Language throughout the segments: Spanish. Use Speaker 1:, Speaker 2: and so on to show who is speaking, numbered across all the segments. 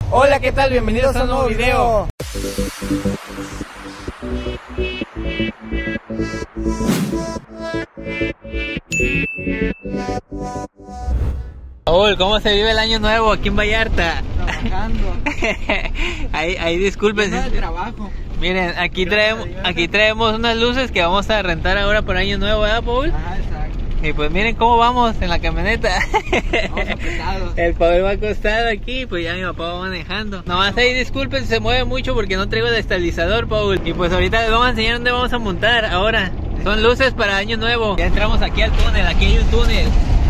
Speaker 1: Hola, ¿qué tal? Bienvenidos a un nuevo video.
Speaker 2: Raúl, ¿cómo se vive el año nuevo aquí en Vallarta?
Speaker 1: Trabajando.
Speaker 2: ahí disculpen.
Speaker 1: Lleno de trabajo.
Speaker 2: Miren, aquí traemos unas luces que vamos a rentar ahora por año nuevo, ¿verdad, Paul?
Speaker 1: Ajá, exacto.
Speaker 2: Y pues miren cómo vamos en la camioneta.
Speaker 1: Vamos apretados.
Speaker 2: El Paul va acostado aquí, pues ya mi papá va manejando. Nomás ahí disculpen si se mueve mucho porque no traigo el estabilizador, Paul. Y pues ahorita les vamos a enseñar dónde vamos a montar ahora. Son luces para año nuevo. Ya entramos aquí al túnel, aquí hay un túnel.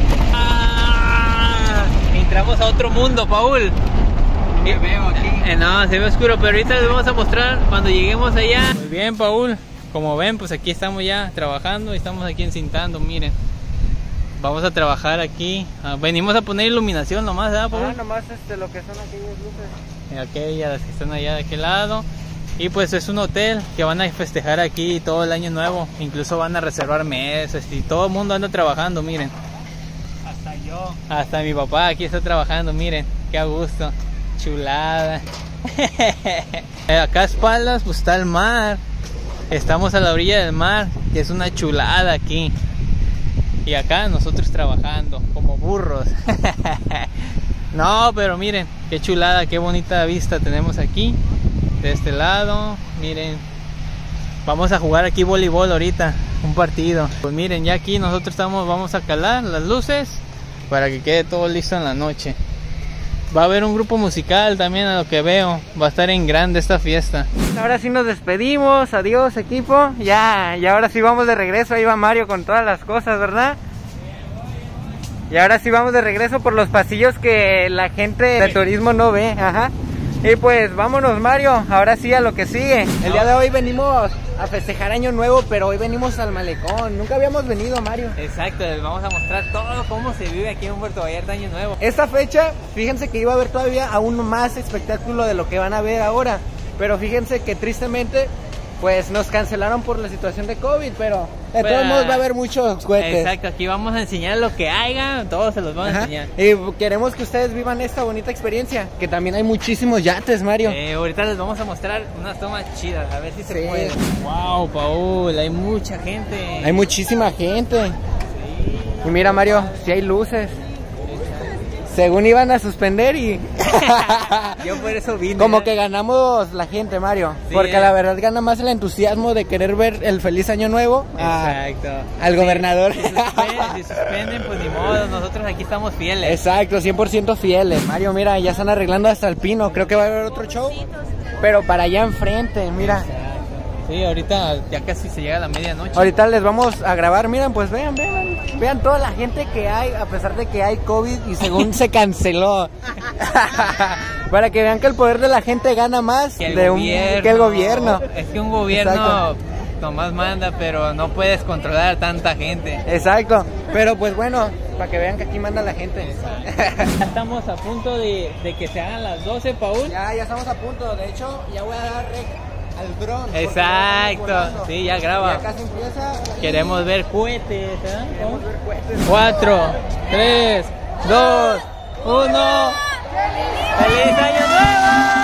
Speaker 2: Entramos a otro mundo, Paul.
Speaker 1: Me veo aquí.
Speaker 2: No, se ve oscuro, pero ahorita les vamos a mostrar cuando lleguemos allá. Muy bien, Paul. Como ven, pues aquí estamos ya trabajando y estamos aquí encintando, miren. Vamos a trabajar aquí. Venimos a poner iluminación nomás, ¿verdad, Paul?
Speaker 1: Nomás lo que son aquellas luces.
Speaker 2: Aquellas que están allá de aquel lado. Y pues es un hotel que van a festejar aquí todo el año nuevo. Incluso van a reservar mesas y todo el mundo anda trabajando, miren.
Speaker 1: Hasta yo.
Speaker 2: Hasta mi papá aquí está trabajando, miren. Qué a gusto. Chulada. Acá a espaldas pues está el mar. Estamos a la orilla del mar, que es una chulada aquí. Y acá nosotros trabajando como burros. No, pero miren, qué chulada, qué bonita vista tenemos aquí. De este lado, miren. Vamos a jugar aquí voleibol ahorita, un partido. Pues miren, ya aquí nosotros vamos a calar las luces para que quede todo listo en la noche. Va a haber un grupo musical también, a lo que veo. Va a estar en grande esta fiesta.
Speaker 1: Ahora sí nos despedimos, adiós equipo. Ya ahora sí vamos de regreso. Ahí va Mario con todas las cosas, ¿verdad? Y ahora sí vamos de regreso por los pasillos que la gente de turismo no ve. Ajá. Y pues vámonos, Mario, ahora sí a lo que sigue. El día de hoy venimos a festejar Año Nuevo, pero hoy venimos al malecón. Nunca habíamos venido, Mario.
Speaker 2: Exacto, les vamos a mostrar todo cómo se vive aquí en Puerto Vallarta Año Nuevo.
Speaker 1: Esta fecha, fíjense que iba a haber todavía aún más espectáculo de lo que van a ver ahora. Pero fíjense que tristemente, pues nos cancelaron por la situación de COVID, pero de todos modos va a haber muchos cohetes.
Speaker 2: Exacto, aquí vamos a enseñar lo que haya, todos se los vamos a enseñar.
Speaker 1: Y queremos que ustedes vivan esta bonita experiencia, que también hay muchísimos yates, Mario.
Speaker 2: Ahorita les vamos a mostrar unas tomas chidas, a ver si se puede. Wow, Paul, hay mucha gente.
Speaker 1: Hay muchísima gente.
Speaker 2: Sí.
Speaker 1: Y mira, Mario, si hay luces. Según iban a suspender y...
Speaker 2: Yo por eso vine.
Speaker 1: Como que ganamos la gente, Mario. Sí, porque la verdad gana más el entusiasmo de querer ver el feliz año nuevo.
Speaker 2: Exacto.
Speaker 1: Al gobernador.
Speaker 2: Si suspenden, pues ni modo, nosotros aquí estamos fieles.
Speaker 1: Exacto, 100% fieles. Mario, mira, ya están arreglando hasta el pino. Creo que va a haber otro show. Pero para allá enfrente, mira.
Speaker 2: Exacto. Sí, ahorita ya casi se llega a la medianoche.
Speaker 1: Ahorita les vamos a grabar, miren, pues vean toda la gente que hay, a pesar de que hay COVID y según se canceló. Para que vean que el poder de la gente gana más que el gobierno.
Speaker 2: Es que un gobierno nomás manda, pero no puedes controlar a tanta gente.
Speaker 1: Exacto, pero pues bueno, para que vean que aquí manda la gente.
Speaker 2: Ya estamos a punto de que se hagan las 12, Paul.
Speaker 1: Ya estamos a punto, de hecho ya voy a dar al dron.
Speaker 2: Exacto, sí, ya graba.
Speaker 1: Ya casi empieza.
Speaker 2: Queremos ver cohetes, ¿eh?
Speaker 1: Queremos ver cohetes.
Speaker 2: 4, 3, 2, 1. ¡Feliz Año Nuevo!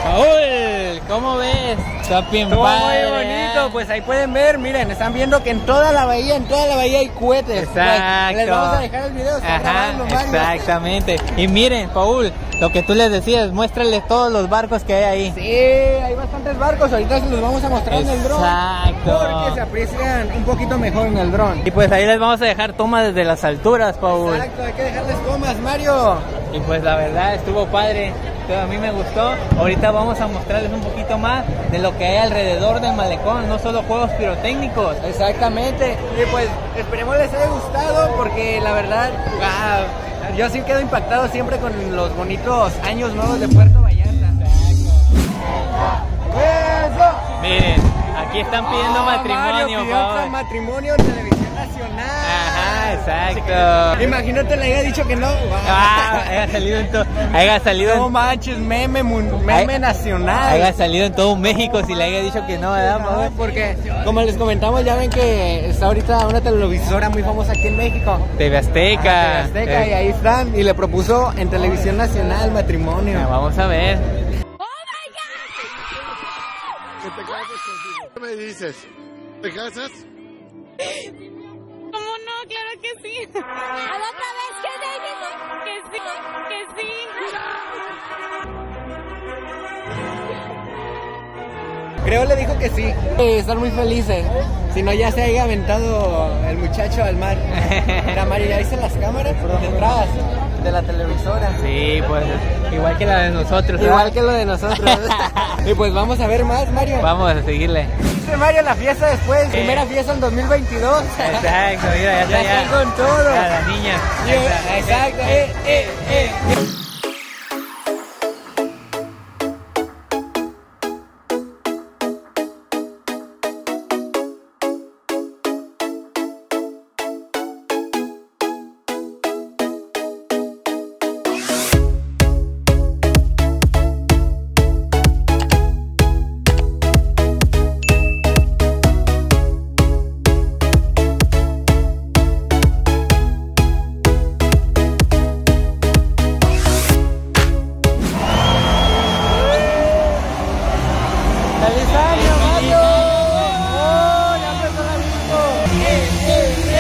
Speaker 2: Paul, ¿cómo ves? Está bien
Speaker 1: Estuvo
Speaker 2: padre,
Speaker 1: muy bonito, pues ahí pueden ver, miren, están viendo que en toda la bahía hay cohetes.
Speaker 2: Exacto.
Speaker 1: Les vamos a dejar el video, está grabando, Mario.
Speaker 2: Exactamente. Y miren, Paul, lo que tú les decías, muéstrales todos los barcos que hay ahí.
Speaker 1: Sí, hay bastantes barcos, ahorita se los vamos a mostrar en el dron.
Speaker 2: Exacto.
Speaker 1: Porque se aprecian un poquito mejor en el dron.
Speaker 2: Y pues ahí les vamos a dejar tomas desde las alturas, Paul.
Speaker 1: Exacto, hay que dejarles tomas, Mario.
Speaker 2: Y pues la verdad estuvo padre, pero a mí me gustó. Ahorita vamos a mostrarles un poquito más de lo que hay alrededor del malecón, no solo juegos pirotécnicos.
Speaker 1: Exactamente. Y pues esperemos les haya gustado porque la verdad, wow, yo sí quedo impactado siempre con los bonitos años nuevos de Puerto Vallarta. ¡Eso!
Speaker 2: Miren, aquí están pidiendo matrimonio, Paul.
Speaker 1: Matrimonio en Televisión Nacional.
Speaker 2: Ajá, exacto.
Speaker 1: Imagínate le haya dicho que no.
Speaker 2: Haya salido
Speaker 1: No manches, meme nacional.
Speaker 2: haya salido en todo México si le haya dicho que no, ¿verdad, Paul?
Speaker 1: No, porque como les comentamos, ya ven que está ahorita una televisora muy famosa aquí en México.
Speaker 2: TV Azteca.
Speaker 1: TV Azteca, y ahí están. Y le propuso en Televisión Nacional matrimonio.
Speaker 2: Vamos a ver.
Speaker 3: ¿Que te casas contigo? ¿Qué me dices? ¿Te casas?
Speaker 4: ¿Cómo no? Claro que sí. ¿A la otra vez que sí? Que sí.
Speaker 1: Creo le dijo que sí. Están muy felices. Si no, ya se haya aventado el muchacho al mar. Mira, Mario, ¿ya viste las cámaras? Detrás de la televisora.
Speaker 2: Sí, pues igual que la de nosotros.
Speaker 1: Igual que lo de nosotros. Y pues vamos a ver más, Mario.
Speaker 2: Vamos a seguirle.
Speaker 1: Dice Mario, la fiesta después. Primera fiesta en 2022.
Speaker 2: Exacto, mira, ya
Speaker 1: Ya están con todo.
Speaker 2: A la niña.
Speaker 1: Exacto. ¡Feliz año, Mario! ¡Oh, ya empezó la disco!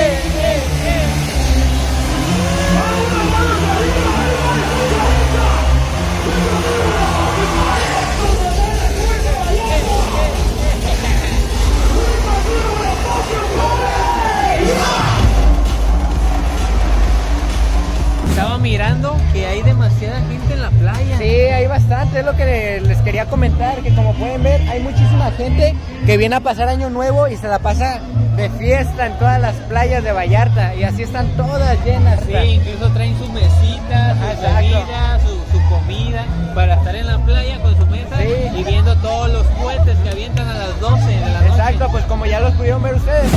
Speaker 2: Estaba mirando que hay demasiada gente en la playa.
Speaker 1: Sí, hay bastante, es lo que les quería comentar, que como pueden ver hay muchísima gente que viene a pasar Año Nuevo y se la pasa de fiesta en todas las playas de Vallarta y así están todas llenas.
Speaker 2: Sí, incluso traen sus mesitas, su
Speaker 1: Exacto.
Speaker 2: bebida, su comida para estar en la playa con su mesa
Speaker 1: Sí.
Speaker 2: y viendo todos los cohetes que avientan a las 12 de la noche.
Speaker 1: Exacto, pues como ya los pudieron ver ustedes.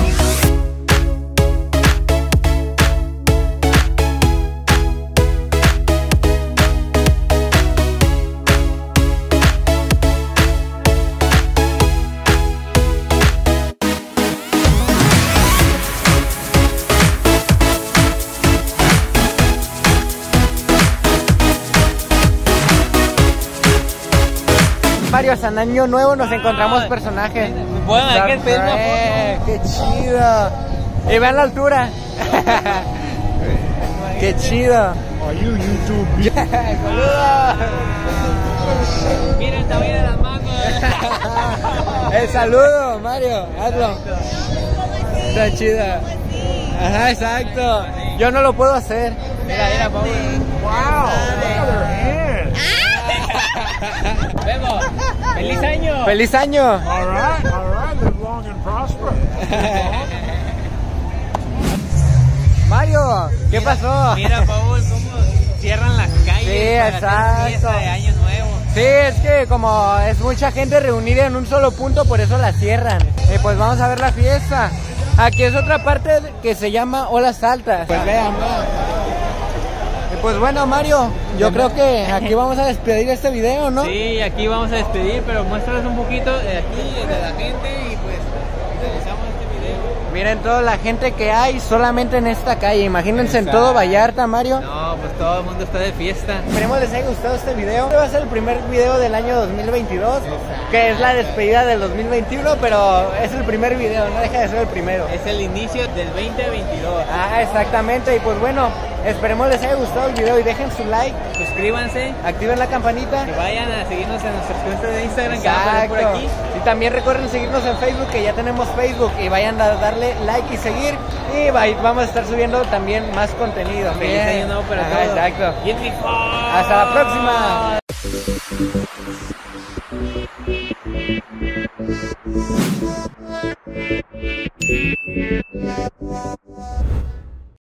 Speaker 1: Mario, hasta en Año Nuevo nos encontramos personajes.
Speaker 2: Bueno, hay que pedir una foto.
Speaker 1: ¡Qué chido! Y vean la altura. ¡Qué chido!
Speaker 3: Are you YouTube?
Speaker 1: ¡Saludos!
Speaker 2: Mira el tamaño de las manos.
Speaker 1: ¡El saludo, Mario! Hazlo. Está chida. Ajá, exacto. Yo no lo puedo hacer.
Speaker 2: Mira, Paul.
Speaker 1: ¡Wow!
Speaker 2: Bebo, ¡feliz año!
Speaker 1: ¡Feliz año!
Speaker 3: All right, live long and prosper.
Speaker 1: Mario, ¿qué pasó?
Speaker 2: Mira, Paul, cómo cierran las calles
Speaker 1: Sí,
Speaker 2: para hacer fiesta
Speaker 1: exacto.
Speaker 2: de Año Nuevo.
Speaker 1: Sí, es que como es mucha gente reunida en un solo punto, por eso la cierran. Y pues vamos a ver la fiesta. Aquí es otra parte que se llama Olas Altas. Pues vean, y pues bueno, Mario, yo creo que aquí vamos a despedir este video, ¿no?
Speaker 2: Sí, aquí vamos a despedir, pero muéstrales un poquito de aquí, de la gente y pues finalizamos este video.
Speaker 1: Miren toda la gente que hay solamente en esta calle. Imagínense en todo
Speaker 2: Exacto.
Speaker 1: Vallarta, Mario.
Speaker 2: No, No, pues todo el mundo está de fiesta.
Speaker 1: Esperemos les haya gustado este video. Este va a ser el primer video del año 2022, que es la despedida del 2021, pero es el primer video, no deja de ser el primero.
Speaker 2: Es el inicio del 2022.
Speaker 1: Ah, exactamente, y pues bueno, esperemos les haya gustado el video y dejen su like,
Speaker 2: Suscríbanse,
Speaker 1: activen la campanita.
Speaker 2: que vayan a seguirnos en nuestras cuentas de Instagram que van a aparecer por aquí.
Speaker 1: Y también recuerden seguirnos en Facebook, que ya tenemos Facebook, y vayan a darle like y seguir, y vamos a estar subiendo también más contenido.
Speaker 2: Feliz año nuevo para
Speaker 1: Ajá,
Speaker 2: todos.
Speaker 1: exacto.
Speaker 2: Y en
Speaker 1: Hasta la próxima.